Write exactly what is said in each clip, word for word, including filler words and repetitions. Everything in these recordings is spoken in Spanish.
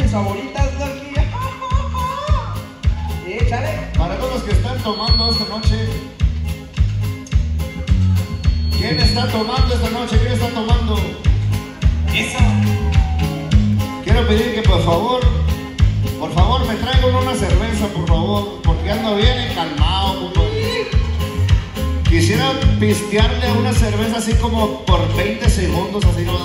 tus favoritas, Loki. Échale. Para todos los que están tomando esta noche. ¿Quién está tomando esta noche? ¿Quién está tomando? Eso. Quiero pedir que por favor, por favor me traigan una cerveza, por favor, porque ando bien calmado, puto. Quisiera pistearle una cerveza así como por veinte segundos, así como...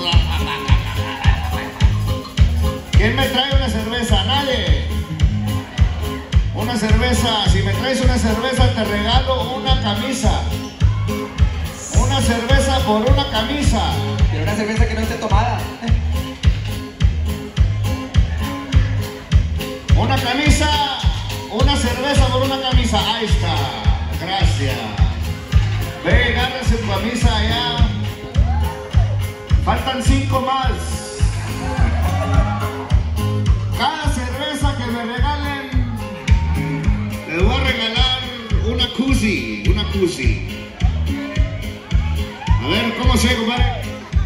¿Quién me trae una cerveza? Nadie. Una cerveza, si me traes una cerveza te regalo una camisa. Una cerveza por una camisa. Pero una cerveza que no esté tomada. Una camisa, una cerveza por una camisa. Ahí está. Gracias. Ve, agárrese su camisa allá. Faltan cinco más. Cada cerveza que me regalen, les voy a regalar una koozie. Una koozie. A ver, ¿cómo se compadre?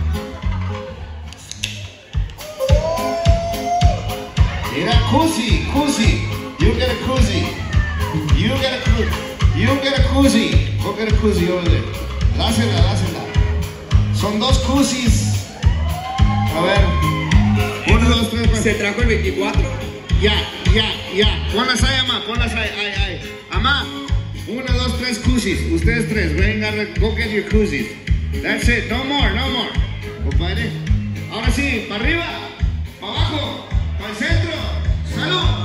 Mira, koozie, koozie. You get a koozie. You get a koozie. You get a koozie. Go get a koozie over there. Dásela, dásela. Son dos koozies. A ver. Uno, dos, tres, cuatro. ¿Se trajo el veinticuatro? Ya, ya, ya. Ponlas ahí, mamá. Ponlas ahí, ahí, ahí. Mamá. Uno, dos, tres koozies. Ustedes tres. Venga, go get your koozies. That's it. No more, no more. Compadre. Ahora sí, para arriba, para abajo, para el centro. ¡Salud!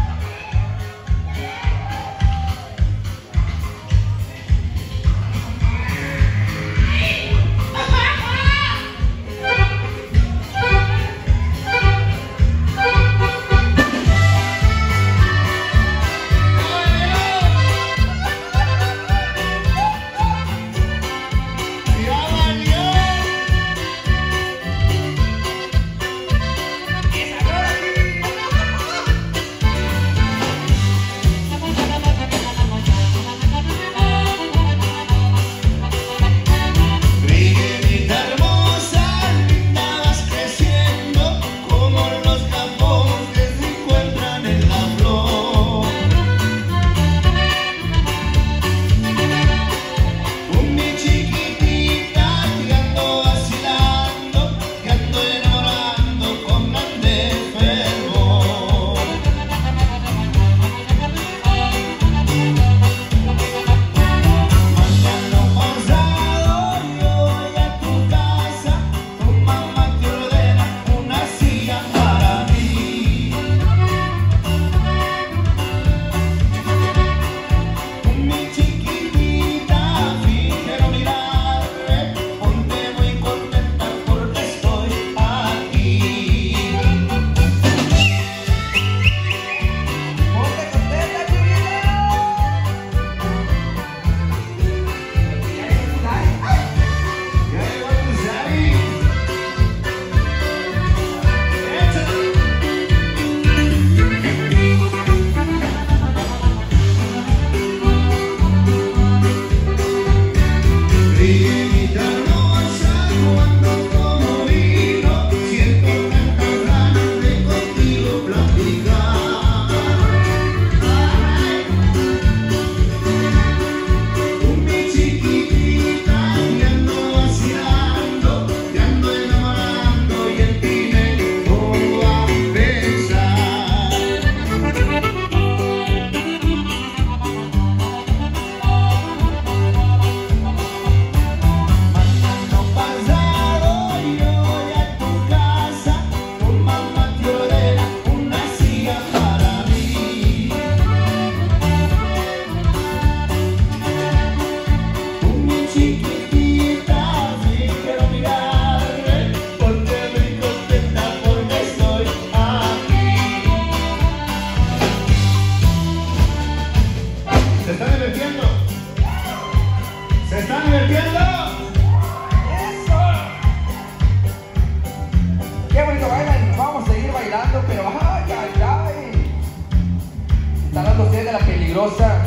peligrosa.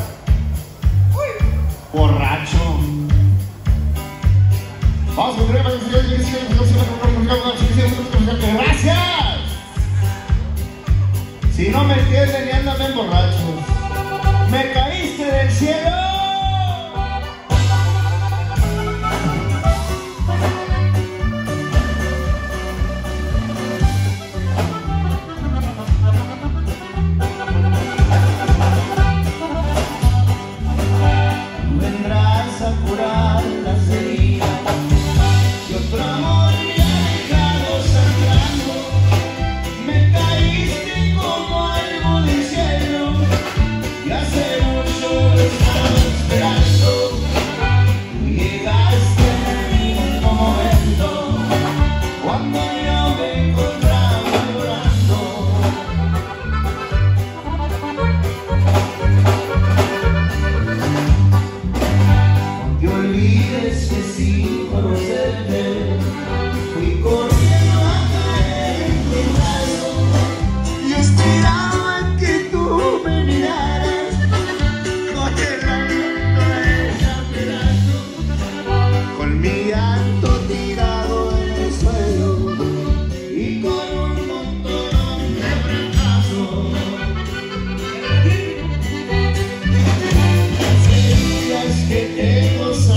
Borracho. Vamos a continuar. Gracias. Si no me entienden y andan bien borrachos. Me caíste del cielo. Vendrás a curar las heridas y otro amor me ha dejado sangrando. Me caíste como algo del cielo y hace mucho lo estaba esperando. Tú llegaste en el mismo momento cuando yo me encontraba llorando. No te olvides que sin conocerte fui corriendo a caer en tu brazo y esperaba que tú me miraras congelando a pedazos, con mi llanto tirado en el suelo y con un montón de fracasos. Las heridas que tengo